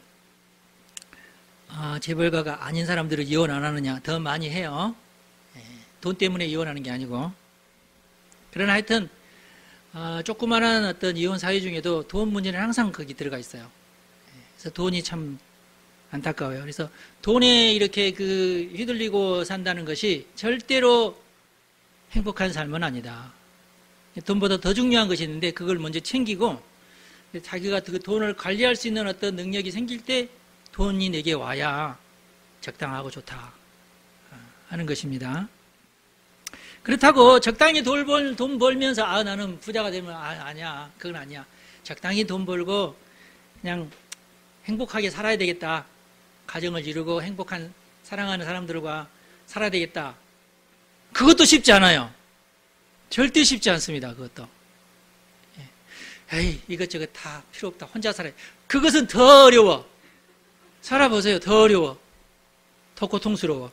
아, 재벌가가 아닌 사람들은 이혼 안 하느냐? 더 많이 해요. 예, 돈 때문에 이혼하는 게 아니고. 그러나 하여튼 아, 조그마한 어떤 이혼 사유 중에도 돈 문제는 항상 거기 들어가 있어요. 예, 그래서 돈이 참 안타까워요. 그래서 돈에 이렇게 그 휘둘리고 산다는 것이 절대로 행복한 삶은 아니다. 돈보다 더 중요한 것이 있는데 그걸 먼저 챙기고 자기가 그 돈을 관리할 수 있는 어떤 능력이 생길 때 돈이 내게 와야 적당하고 좋다 하는 것입니다. 그렇다고 적당히 돈, 벌, 돈 벌면서 아 나는 부자가 되면 아, 아니야 그건 아니야. 적당히 돈 벌고 그냥 행복하게 살아야 되겠다. 가정을 이루고 행복한 사랑하는 사람들과 살아야 되겠다. 그것도 쉽지 않아요. 절대 쉽지 않습니다. 그것도. 에이 이것저것 다 필요 없다. 혼자 살아야 그것은 더 어려워. 살아보세요. 더 어려워. 더 고통스러워.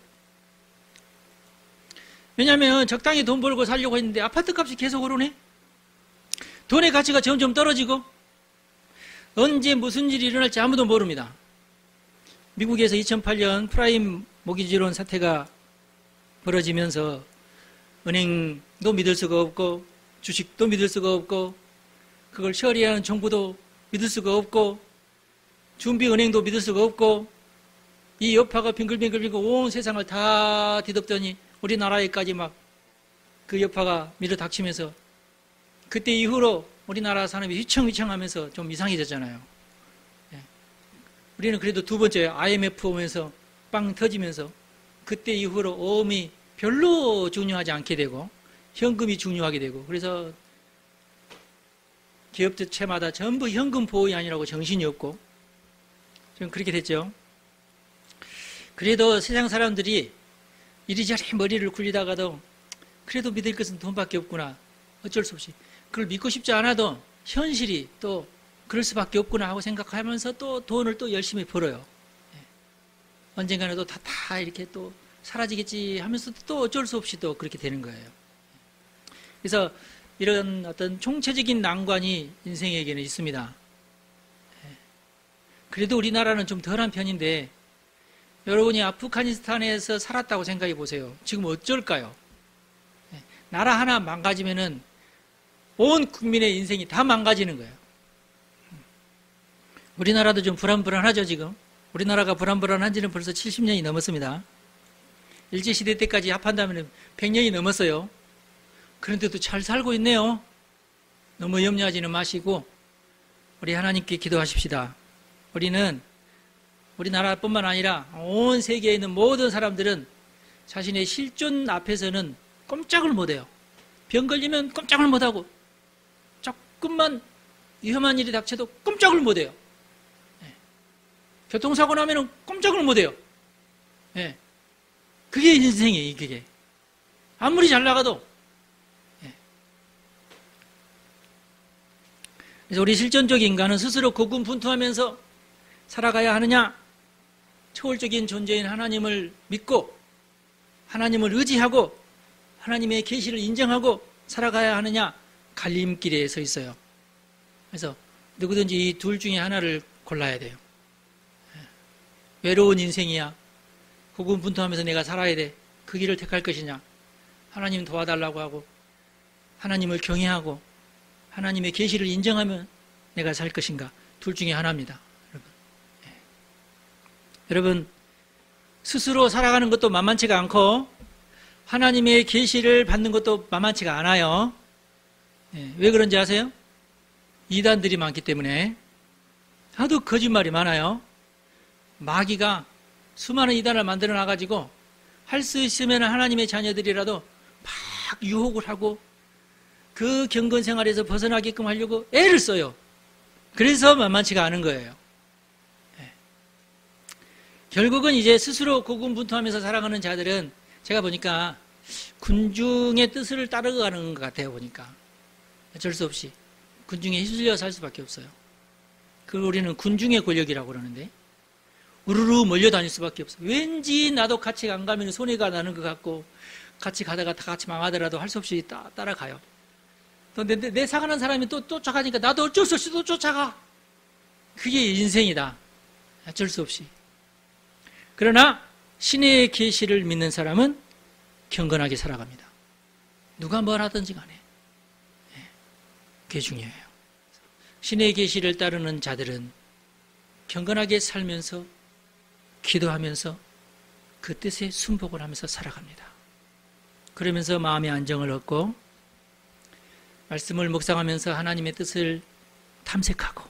왜냐하면 적당히 돈 벌고 살려고 했는데 아파트 값이 계속 오르네. 돈의 가치가 점점 떨어지고 언제 무슨 일이 일어날지 아무도 모릅니다. 미국에서 이천팔 년 프라임 모기지론 사태가 벌어지면서 은행도 믿을 수가 없고 주식도 믿을 수가 없고 그걸 처리하는 정부도 믿을 수가 없고 준비은행도 믿을 수가 없고 이 여파가 빙글빙글빙글 온 세상을 다 뒤덮더니 우리나라에까지 막 그 여파가 밀어닥치면서 그때 이후로 우리나라 사람이 휘청휘청하면서 좀 이상해졌잖아요. 예. 우리는 그래도 두 번째 아이엠에프 오면서 빵 터지면서 그때 이후로 어음이 별로 중요하지 않게 되고 현금이 중요하게 되고 그래서 기업체마다 전부 현금 보호이 아니라고 정신이 없고 좀 그렇게 됐죠. 그래도 세상 사람들이 이리저리 머리를 굴리다가도 그래도 믿을 것은 돈밖에 없구나. 어쩔 수 없이. 그걸 믿고 싶지 않아도 현실이 또 그럴 수밖에 없구나 하고 생각하면서 또 돈을 또 열심히 벌어요. 언젠가는 또 다, 다 이렇게 또 사라지겠지 하면서도 또 어쩔 수 없이 또 그렇게 되는 거예요. 그래서 이런 어떤 총체적인 난관이 인생에게는 있습니다. 그래도 우리나라는 좀 덜한 편인데 여러분이 아프가니스탄에서 살았다고 생각해 보세요. 지금 어쩔까요? 나라 하나 망가지면은 온 국민의 인생이 다 망가지는 거예요. 우리나라도 좀 불안불안하죠, 지금. 우리나라가 불안불안한 지는 벌써 칠십 년이 넘었습니다. 일제시대 때까지 합한다면 백 년이 넘었어요. 그런데도 잘 살고 있네요. 너무 염려하지는 마시고 우리 하나님께 기도하십시다. 우리는 우리나라뿐만 아니라 온 세계에 있는 모든 사람들은 자신의 실존 앞에서는 꼼짝을 못해요. 병 걸리면 꼼짝을 못하고 조금만 위험한 일이 닥쳐도 꼼짝을 못해요. 네. 교통사고 나면 꼼짝을 못해요. 네. 그게 인생이에요. 그게 아무리 잘 나가도. 네. 그래서 우리 실존적 인간은 스스로 고군분투하면서 살아가야 하느냐, 초월적인 존재인 하나님을 믿고 하나님을 의지하고 하나님의 계시를 인정하고 살아가야 하느냐, 갈림길에 서 있어요. 그래서 누구든지 이 둘 중에 하나를 골라야 돼요. 외로운 인생이야, 고군분투하면서 내가 살아야 돼, 그 길을 택할 것이냐, 하나님 도와달라고 하고 하나님을 경외하고 하나님의 계시를 인정하면 내가 살 것인가, 둘 중에 하나입니다. 여러분, 예. 여러분 스스로 살아가는 것도 만만치가 않고 하나님의 계시를 받는 것도 만만치가 않아요. 예. 왜 그런지 아세요? 이단들이 많기 때문에. 하도 거짓말이 많아요. 마귀가 수많은 이단을 만들어 놔가지고 할 수 있으면 하나님의 자녀들이라도 막 유혹을 하고 그 경건 생활에서 벗어나게끔 하려고 애를 써요. 그래서 만만치가 않은 거예요. 네. 결국은 이제 스스로 고군분투하면서 살아가는 자들은 제가 보니까 군중의 뜻을 따라가는 것 같아요. 보니까 어쩔 수 없이 군중에 휩쓸려 살 수밖에 없어요. 그걸 우리는 군중의 권력이라고 그러는데 우르르 몰려다닐 수밖에 없어요. 왠지 나도 같이 안 가면 손해가 나는 것 같고 같이 가다가 다 같이 망하더라도 할 수 없이 따, 따라가요. 또 내, 내 사가는 사람이 또 쫓아가니까 나도 어쩔 수 없이 또 쫓아가. 그게 인생이다. 어쩔 수 없이. 그러나 신의 계시를 믿는 사람은 경건하게 살아갑니다. 누가 뭘 하든지 간에. 그게 중요해요. 신의 계시를 따르는 자들은 경건하게 살면서 기도하면서 그 뜻에 순복을 하면서 살아갑니다. 그러면서 마음의 안정을 얻고 말씀을 묵상하면서 하나님의 뜻을 탐색하고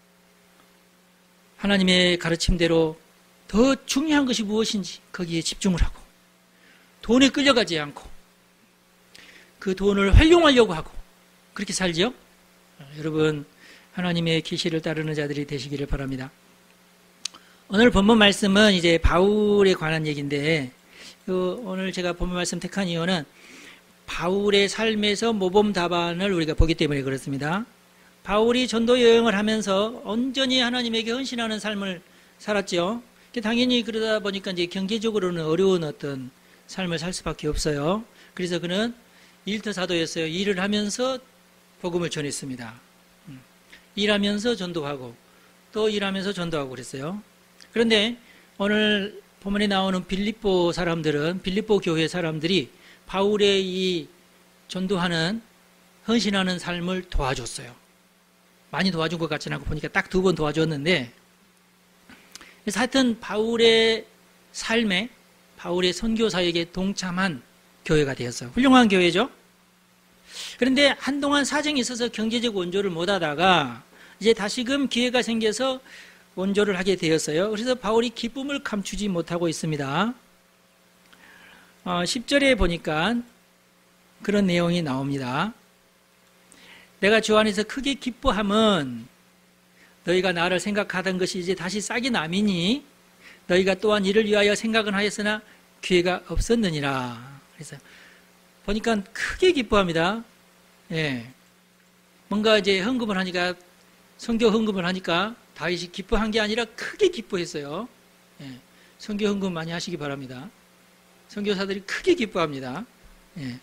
하나님의 가르침대로 더 중요한 것이 무엇인지 거기에 집중을 하고 돈에 끌려가지 않고 그 돈을 활용하려고 하고 그렇게 살죠. 여러분 하나님의 계시를 따르는 자들이 되시기를 바랍니다. 오늘 본문 말씀은 이제 바울에 관한 얘기인데 오늘 제가 본문 말씀 택한 이유는 바울의 삶에서 모범 답안을 우리가 보기 때문에 그렇습니다. 바울이 전도 여행을 하면서 온전히 하나님에게 헌신하는 삶을 살았죠. 당연히 그러다 보니까 이제 경제적으로는 어려운 어떤 삶을 살 수밖에 없어요. 그래서 그는 일터 사도였어요. 일을 하면서 복음을 전했습니다. 일하면서 전도하고 또 일하면서 전도하고 그랬어요. 그런데 오늘 본문에 나오는 빌립보 사람들은 빌립보 교회 사람들이 바울의 이 전도하는 헌신하는 삶을 도와줬어요. 많이 도와준 것 같지는 않고 보니까 딱 두 번 도와줬는데 그래서 하여튼 바울의 삶에 바울의 선교 사역에 동참한 교회가 되었어요. 훌륭한 교회죠. 그런데 한동안 사정이 있어서 경제적 원조를 못하다가 이제 다시금 기회가 생겨서 원조를 하게 되었어요. 그래서 바울이 기쁨을 감추지 못하고 있습니다. 어, 십 절에 보니까 그런 내용이 나옵니다. 내가 주 안에서 크게 기뻐함은 너희가 나를 생각하던 것이 이제 다시 싹이 남이니 너희가 또한 이를 위하여 생각은 하였으나 기회가 없었느니라. 그래서 보니까 크게 기뻐합니다. 예. 뭔가 이제 헌금을 하니까, 선교 헌금을 하니까 다윗이 기뻐한 게 아니라 크게 기뻐했어요. 예. 선교 헌금 많이 하시기 바랍니다. 선교사들이 크게 기뻐합니다. 예.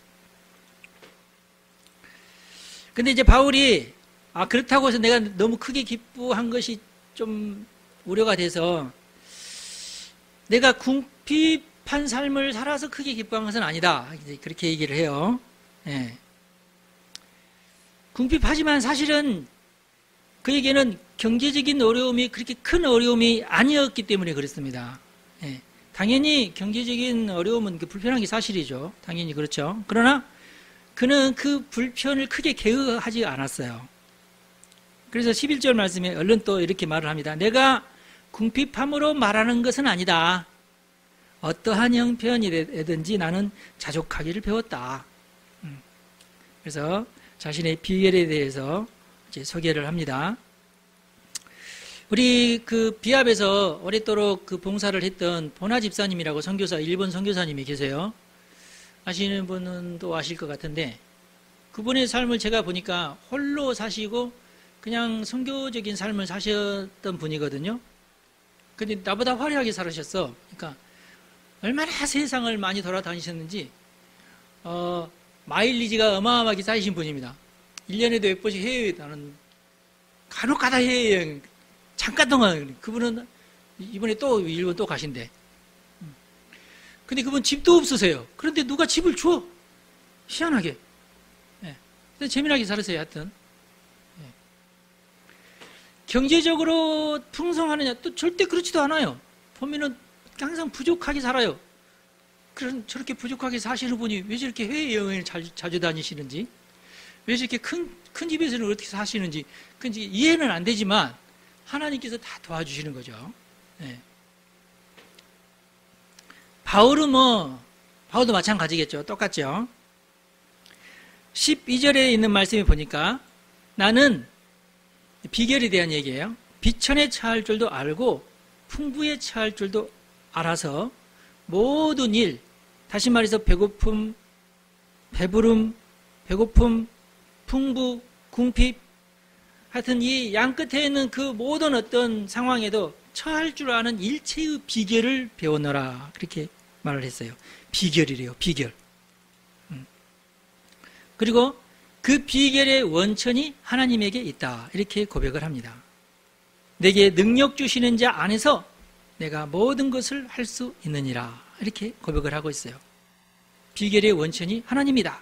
근데 이제 바울이, 아, 그렇다고 해서 내가 너무 크게 기뻐한 것이 좀 우려가 돼서 내가 궁핍한 삶을 살아서 크게 기뻐한 것은 아니다. 이제 그렇게 얘기를 해요. 예. 궁핍하지만 사실은 그에게는 경제적인 어려움이 그렇게 큰 어려움이 아니었기 때문에 그렇습니다. 예. 당연히 경제적인 어려움은 불편한 게 사실이죠. 당연히 그렇죠. 그러나 그는 그 불편을 크게 개의하지 않았어요. 그래서 십일 절 말씀에 얼른 또 이렇게 말을 합니다. 내가 궁핍함으로 말하는 것은 아니다. 어떠한 형편이든지 나는 자족하기를 배웠다. 그래서 자신의 비결에 대해서 이제 소개를 합니다. 우리 그 비합에서 오랫도록 그 봉사를 했던 보나 집사님이라고 선교사, 일본 선교사님이 계세요. 아시는 분은 또 아실 것 같은데, 그분의 삶을 제가 보니까 홀로 사시고 그냥 선교적인 삶을 사셨던 분이거든요. 근데 나보다 화려하게 살으셨어. 그러니까 얼마나 세상을 많이 돌아다니셨는지, 어, 마일리지가 어마어마하게 쌓이신 분입니다. 일 년에도 몇 번씩 해외여행, 나는 간혹 가다 해외여행, 잠깐 동안, 그분은 이번에 또 일본 또 가신대. 근데 그분 집도 없으세요. 그런데 누가 집을 줘? 희한하게. 네. 재미나게 살으세요, 하여튼. 네. 경제적으로 풍성하느냐? 또 절대 그렇지도 않아요. 보면은 항상 부족하게 살아요. 그런, 저렇게 부족하게 사시는 분이 왜 저렇게 해외여행을 자주, 자주 다니시는지, 왜 저렇게 큰, 큰 집에서는 어떻게 사시는지, 그 이제 이해는 안 되지만, 하나님께서 다 도와주시는 거죠. 네. 바울은 뭐, 바울도 마찬가지겠죠. 똑같죠. 십이 절에 있는 말씀에 보니까 나는 비결에 대한 얘기예요. 비천에 처할 줄도 알고 풍부에 처할 줄도 알아서 모든 일, 다시 말해서 배고픔, 배부름, 배고픔, 풍부, 궁핍, 하여튼 이 양 끝에 있는 그 모든 어떤 상황에도 처할 줄 아는 일체의 비결을 배워너라. 그렇게 말을 했어요. 비결이래요. 비결. 음. 그리고 그 비결의 원천이 하나님에게 있다. 이렇게 고백을 합니다. 내게 능력 주시는 자 안에서 내가 모든 것을 할 수 있느니라. 이렇게 고백을 하고 있어요. 비결의 원천이 하나님이다.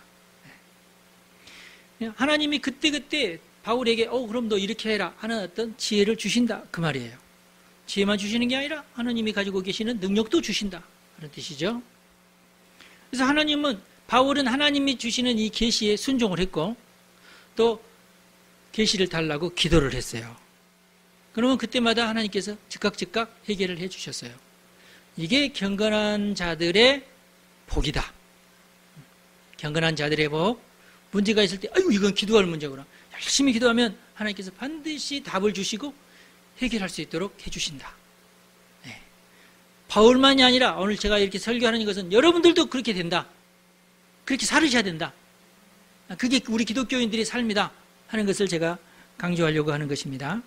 하나님이 그때그때 바울에게 어 그럼 너 이렇게 해라 하는 어떤 지혜를 주신다. 그 말이에요. 지혜만 주시는 게 아니라 하나님이 가지고 계시는 능력도 주신다. 그런 뜻이죠. 그래서 하나님은, 바울은 하나님이 주시는 이 계시에 순종을 했고 또 계시를 달라고 기도를 했어요. 그러면 그때마다 하나님께서 즉각 즉각 해결을 해 주셨어요. 이게 경건한 자들의 복이다. 경건한 자들의 복. 문제가 있을 때 아이고 이건 기도할 문제구나. 열심히 기도하면 하나님께서 반드시 답을 주시고 해결할 수 있도록 해주신다. 네. 바울만이 아니라 오늘 제가 이렇게 설교하는 것은 여러분들도 그렇게 된다. 그렇게 살으셔야 된다. 그게 우리 기독교인들의 삶이다 하는 것을 제가 강조하려고 하는 것입니다.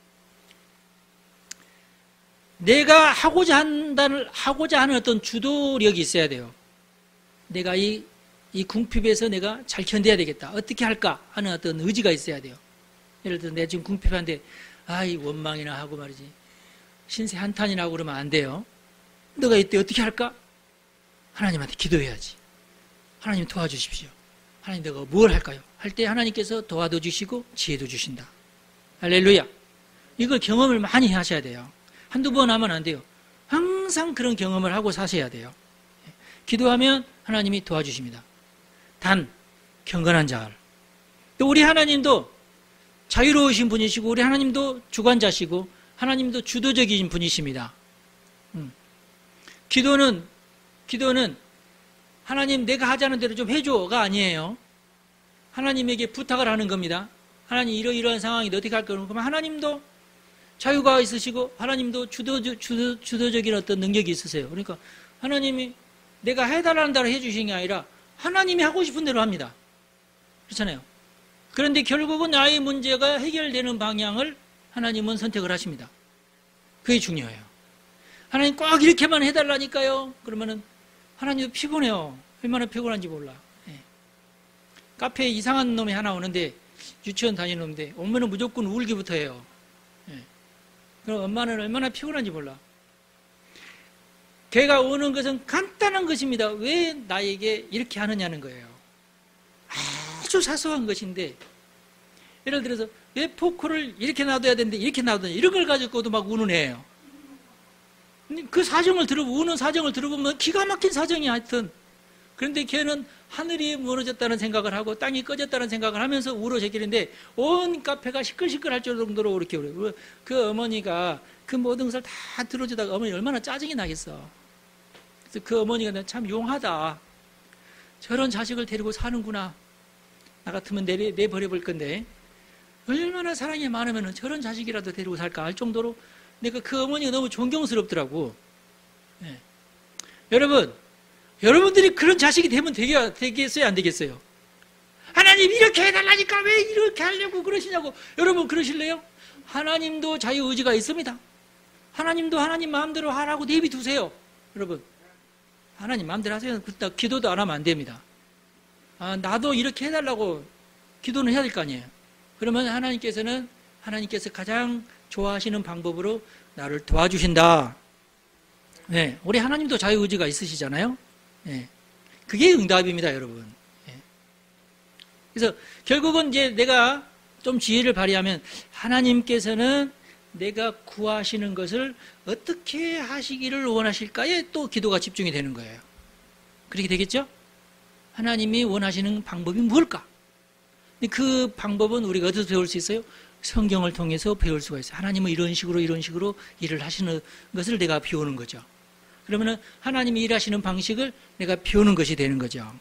내가 하고자 한다는, 하고자 하는 어떤 주도력이 있어야 돼요. 내가 이, 이 궁핍에서 내가 잘 견뎌야 되겠다. 어떻게 할까 하는 어떤 의지가 있어야 돼요. 예를 들어 내가 지금 궁핍한데, 아이, 원망이나 하고 말이지. 신세 한탄이나 하고 그러면 안 돼요. 너가 이때 어떻게 할까? 하나님한테 기도해야지. 하나님 도와주십시오. 하나님 내가 뭘 할까요? 할 때 하나님께서 도와도 주시고 지혜도 주신다. 할렐루야. 이걸 경험을 많이 하셔야 돼요. 한두 번 하면 안 돼요. 항상 그런 경험을 하고 사셔야 돼요. 기도하면 하나님이 도와주십니다. 단, 경건한 자를. 또 우리 하나님도 자유로우신 분이시고 우리 하나님도 주관자시고 하나님도 주도적인 분이십니다. 음. 기도는 기도는 하나님 내가 하자는 대로 좀 해줘가 아니에요. 하나님에게 부탁을 하는 겁니다. 하나님 이러이러한 상황이 어떻게 할 거예요? 그러면 하나님도 자유가 있으시고 하나님도 주도, 주도, 주도적인 어떤 능력이 있으세요. 그러니까 하나님이 내가 해달라는 대로 해주시는 게 아니라 하나님이 하고 싶은 대로 합니다. 그렇잖아요. 그런데 결국은 나의 문제가 해결되는 방향을 하나님은 선택을 하십니다. 그게 중요해요. 하나님 꼭 이렇게만 해달라니까요. 그러면은 하나님도 피곤해요. 얼마나 피곤한지 몰라. 예. 카페에 이상한 놈이 하나 오는데, 유치원 다니는 놈인데 오면은 무조건 울기부터 해요. 예. 그럼 엄마는 얼마나 피곤한지 몰라. 걔가 오는 것은 간단한 것입니다. 왜 나에게 이렇게 하느냐는 거예요. 아주 사소한 것인데, 예를 들어서 왜 포크를 이렇게 놔둬야 되는데 이렇게 놔둬야 이런 걸 가지고도 막 우는 애예요. 그 사정을 들어보면, 우는 사정을 들어보면 기가 막힌 사정이 하여튼. 그런데 걔는 하늘이 무너졌다는 생각을 하고 땅이 꺼졌다는 생각을 하면서 울어 제끼는데 온 카페가 시끌시끌할 정도로 그렇게 울어요. 그 어머니가 그 모든 것을 다 들어주다가 어머니 얼마나 짜증이 나겠어. 그래서 그 어머니가 참 용하다. 저런 자식을 데리고 사는구나. 나 같으면 내, 내버려볼 건데 얼마나 사랑이 많으면 저런 자식이라도 데리고 살까 할 정도로 내가 그 어머니가 너무 존경스럽더라고. 네. 여러분, 여러분들이 그런 자식이 되면 되게, 되겠어요? 안 되겠어요? 하나님 이렇게 해달라니까 왜 이렇게 하려고 그러시냐고. 여러분 그러실래요? 하나님도 자유의지가 있습니다. 하나님도 하나님 마음대로 하라고 내비두세요. 여러분, 하나님 마음대로 하세요. 그렇다 기도도 안 하면 안 됩니다. 아, 나도 이렇게 해달라고 기도는 해야 될 거 아니에요. 그러면 하나님께서는 하나님께서 가장 좋아하시는 방법으로 나를 도와주신다. 네, 우리 하나님도 자유의지가 있으시잖아요. 네, 그게 응답입니다, 여러분. 네. 그래서 결국은 이제 내가 좀 지혜를 발휘하면 하나님께서는 내가 구하시는 것을 어떻게 하시기를 원하실까에 또 기도가 집중이 되는 거예요. 그렇게 되겠죠? 하나님이 원하시는 방법이 뭘까? 그 방법은 우리가 어디서 배울 수 있어요? 성경을 통해서 배울 수가 있어요. 하나님은 이런 식으로 이런 식으로 일을 하시는 것을 내가 배우는 거죠. 그러면 하나님이 일하시는 방식을 내가 배우는 것이 되는 거죠.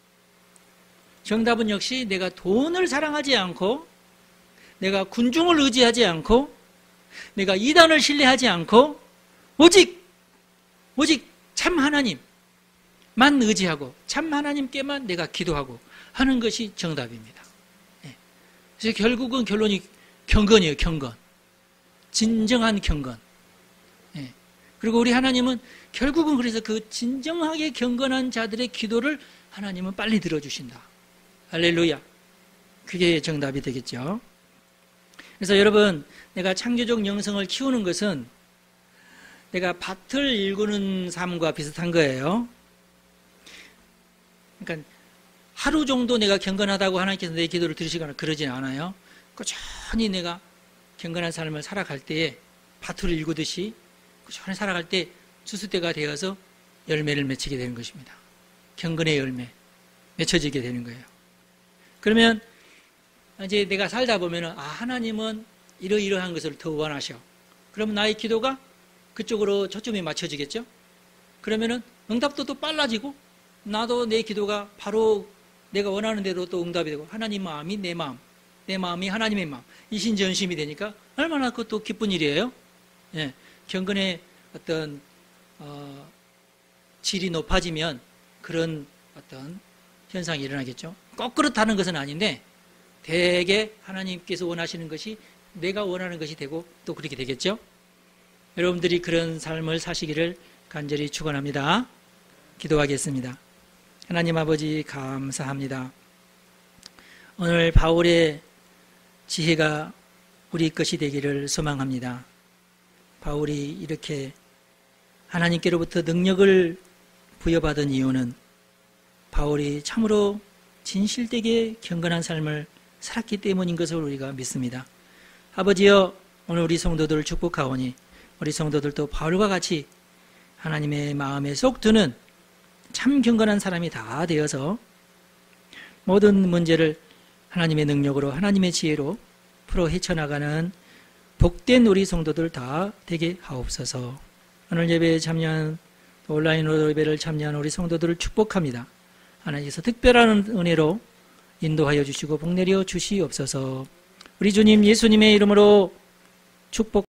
정답은 역시 내가 돈을 사랑하지 않고, 내가 군중을 의지하지 않고, 내가 이단을 신뢰하지 않고, 오직 오직 참 하나님만 의지하고 참 하나님께만 내가 기도하고 하는 것이 정답입니다. 그래서 결국은 결론이 경건이에요. 경건. 진정한 경건. 예. 그리고 우리 하나님은 결국은 그래서 그 진정하게 경건한 자들의 기도를 하나님은 빨리 들어주신다. 할렐루야. 그게 정답이 되겠죠. 그래서 여러분, 내가 창조적 영성을 키우는 것은 내가 밭을 일구는 삶과 비슷한 거예요. 그러니까 하루 정도 내가 경건하다고 하나님께서 내 기도를 들으시거나 그러진 않아요. 꾸준히 내가 경건한 삶을 살아갈 때에 밭을 일구듯이 꾸준히 살아갈 때 추수때가 되어서 열매를 맺히게 되는 것입니다. 경건의 열매 맺혀지게 되는 거예요. 그러면 이제 내가 살다 보면 아, 하나님은 이러이러한 것을 더 원하셔. 그러면 나의 기도가 그쪽으로 초점이 맞춰지겠죠? 그러면은 응답도 또 빨라지고 나도 내 기도가 바로 내가 원하는 대로 또 응답이 되고 하나님 마음이 내 마음, 내 마음이 하나님의 마음, 이신전심이 되니까 얼마나 그것도 기쁜 일이에요. 예, 경건의 어떤 어, 질이 높아지면 그런 어떤 현상이 일어나겠죠. 꼭 그렇다는 것은 아닌데 대개 하나님께서 원하시는 것이 내가 원하는 것이 되고 또 그렇게 되겠죠. 여러분들이 그런 삶을 사시기를 간절히 축원합니다. 기도하겠습니다. 하나님 아버지 감사합니다. 오늘 바울의 지혜가 우리 것이 되기를 소망합니다. 바울이 이렇게 하나님께로부터 능력을 부여받은 이유는 바울이 참으로 진실되게 경건한 삶을 살았기 때문인 것을 우리가 믿습니다. 아버지여, 오늘 우리 성도들을 축복하오니 우리 성도들도 바울과 같이 하나님의 마음에 쏙 드는 참 경건한 사람이 다 되어서 모든 문제를 하나님의 능력으로 하나님의 지혜로 풀어 헤쳐나가는 복된 우리 성도들 다 되게 하옵소서. 오늘 예배에 참여한 온라인으로 예배를 참여한 우리 성도들을 축복합니다. 하나님께서 특별한 은혜로 인도하여 주시고 복내려 주시옵소서. 우리 주님 예수님의 이름으로 축복